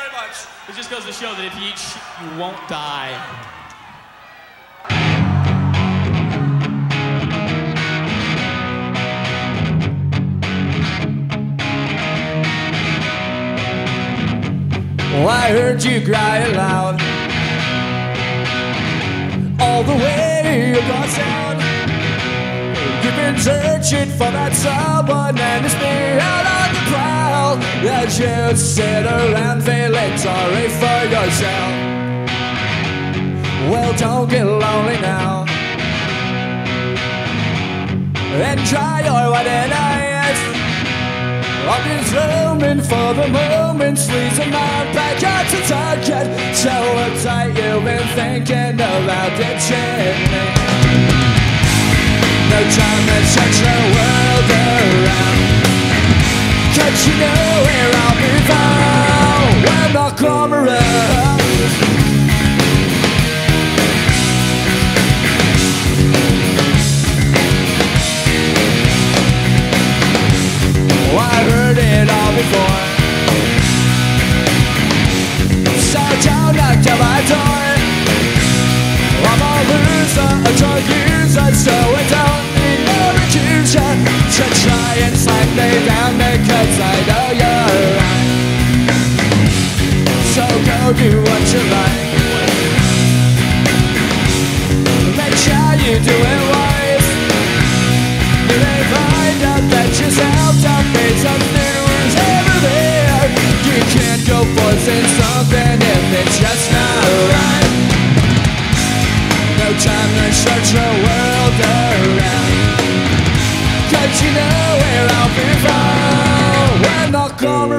very much. It just goes to show that if you eat you won't die. Well, I heard you crying loud all the way across town. You've been searching for that someone, and it's me out on the prowl. That you sit around feeling sorry for yourself. Well, don't get lonely now, and try your what tonight. I'm just roaming for the moment, squeezing my back out to target. So uptight you've been thinking about ditching me. No time to touch the world around, 'cause you know where I'll be found when I come around. I've heard it all before, so don't knock at my door. I'm a loser, a drug user, so I don't need no accuser to try and slap me down, because I know you're right. So go do what you like, make sure you do it wise. You may find out that yourself don't make something was ever there. You can't go forcing something if it's just not right. No time to search the world around, 'cause you know where I'll be found when I come